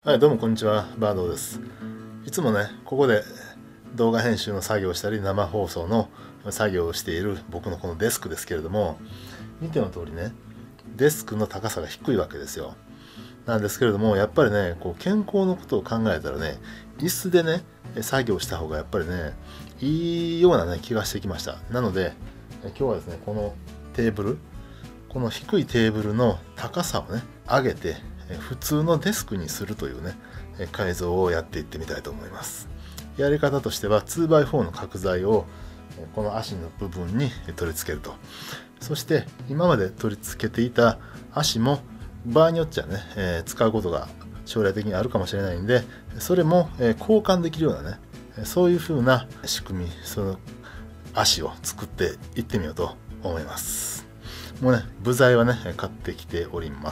はい、どうもこんにちは、バードです。いつもね、ここで動画編集の作業をしたり、生放送の作業をしている僕のこのデスクですけれども、見ての通りね、デスクの高さが低いわけですよ。なんですけれども、やっぱりね、健康のことを考えたらね、椅子でね、作業した方がやっぱりね、いいようなね、気がしてきました。なので、今日はですね、このテーブル、この低いテーブルの高さをね、上げて、普通のデスクにするというね、改造をやっていってみたいと思います。やり方としては 2x4 の角材をこの足の部分に取り付けると。そして今まで取り付けていた足も場合によっちゃね、使うことが将来的にあるかもしれないんで、それも交換できるようなね、そういう風な仕組み、その足を作っていってみようと思います。もうね、部材はね、買ってきております。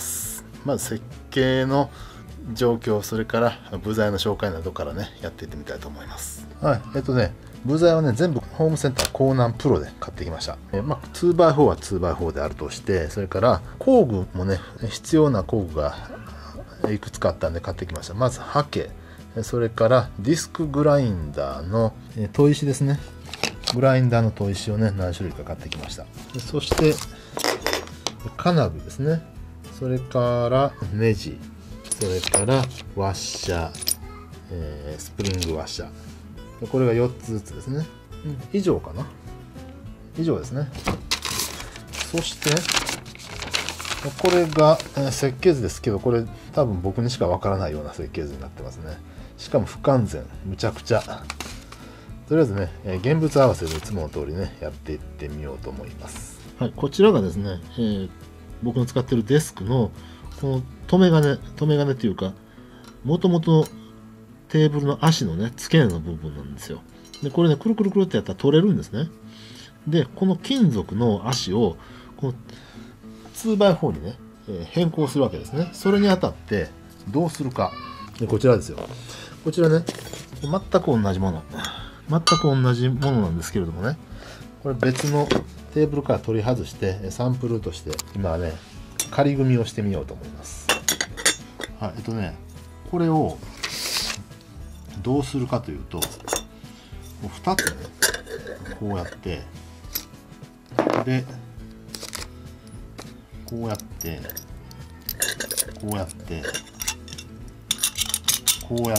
まず設計の状況、それから部材の紹介などからね、やっていってみたいと思います。はい、部材はね、全部ホームセンターコーナンプロで買ってきました。2x4 は 2x4 であるとして、それから工具もね、必要な工具がいくつかあったんで買ってきました。まずハケ、それからディスクグラインダーの砥石ですね。グラインダーの砥石をね、何種類か買ってきました。そして金具ですね。それからネジ、それからワッシャー、スプリングワッシャー。これが4つずつですね。以上かな。以上ですね。そしてこれが設計図ですけど、これ多分僕にしかわからないような設計図になってますね。しかも不完全、むちゃくちゃ。とりあえずね、現物合わせでいつもの通りね、やっていってみようと思います。はい、こちらがですね、僕の使ってるデスクのこの留め金っていうか、もともとのテーブルの足のね、付け根の部分なんですよ。で、これね、くるくるくるってやったら取れるんですね。で、この金属の足を、この 2x4 にね、変更するわけですね。それにあたってどうするか。で、こちらですよ。こちらね、全く同じもの。全く同じものなんですけれどもね、これ別のテーブルから取り外してサンプルとして今はね、仮組みをしてみようと思います。はい、これをどうするかというと、2つね、こうやって、で、こうやって、こうやって、こうやって、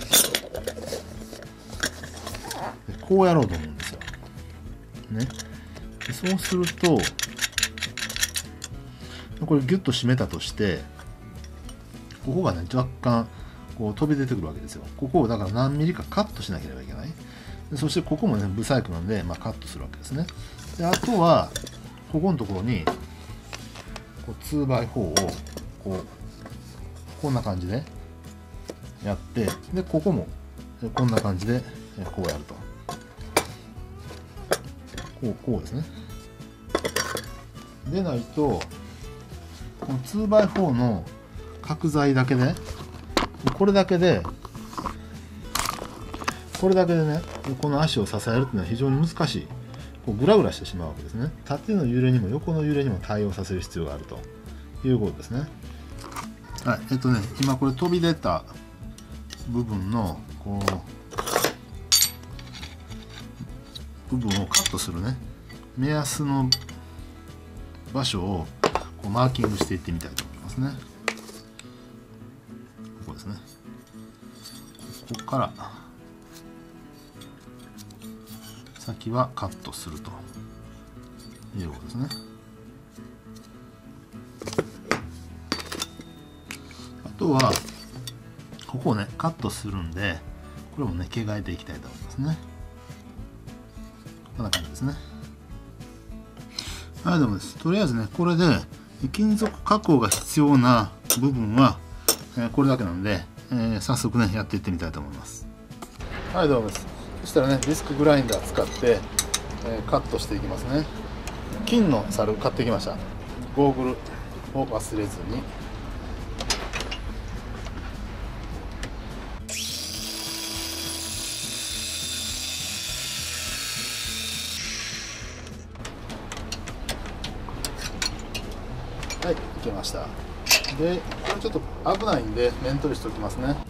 こうやろうと思うんですよ。ね。でそうすると、これギュッと締めたとして、ここがね、若干こう飛び出てくるわけですよ。ここをだから何ミリかカットしなければいけない。でそしてここもね、ブサイクなんで、カットするわけですね。であとは、ここのところに、2x4 をこんな感じでやって、で、ここもこんな感じでこうやると。こうですね。でないと、この 2x4 の角材だけで、これだけでね、この足を支えるっていうのは非常に難しい。グラグラしてしまうわけですね。縦の揺れにも横の揺れにも対応させる必要があるということですね。はい、今これ飛び出た部分の部分をカットするね、目安の場所をマーキングしていってみたいと思いますね。ここですね。ここから先はカットするということですね。あとはここをね、カットするんで、これもね、毛替えていきたいと思いますね。こんな感じですね。はい、どうもです。とりあえずね、これで金属加工が必要な部分はこれだけなんで、早速ね、やっていってみたいと思います。はい、どうもです。そしたらね、ディスクグラインダー使って、カットしていきますね。金のザル買ってきました。ゴーグルを忘れずに。はい、いけました。 でこれちょっと危ないんで面取りしておきますね。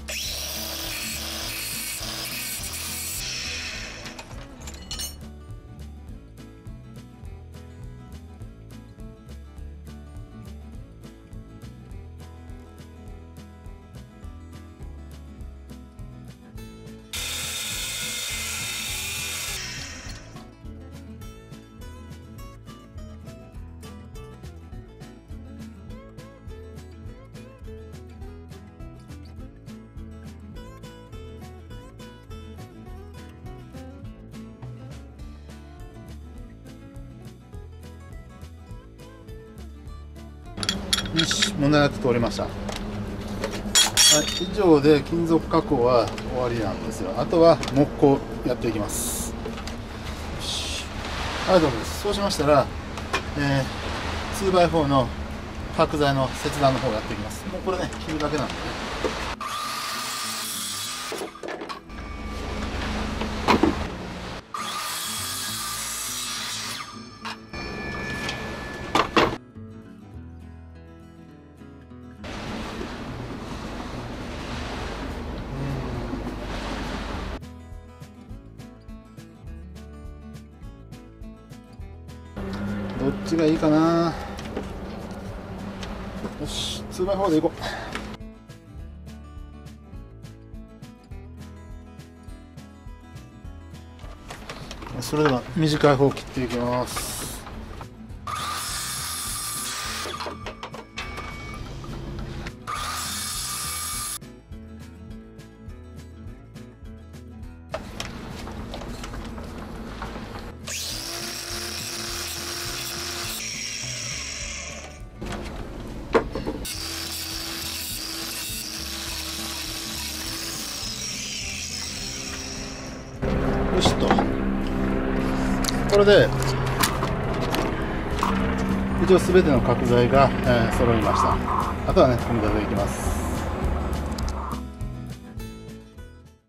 よし、問題なく通りました。はい、以上で金属加工は終わりなんですよ。あとは木工やっていきます。よし、はい、どうもです。そうしましたら、2x4 の角材の切断の方をやっていきます。もうこれね、切るだけなんでね。どっちがいいかな。よし、2x4 でいこう。それでは短い方を切っていきます。よしと、これで一応すべての角材が、揃いました。あとはね組み立てていきます。